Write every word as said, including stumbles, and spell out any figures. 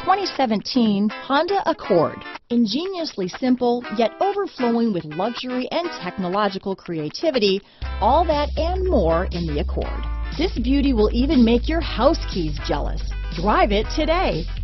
twenty seventeen Honda Accord. Ingeniously simple, yet overflowing with luxury and technological creativity, all that and more in the Accord. This beauty will even make your house keys jealous. Drive it today.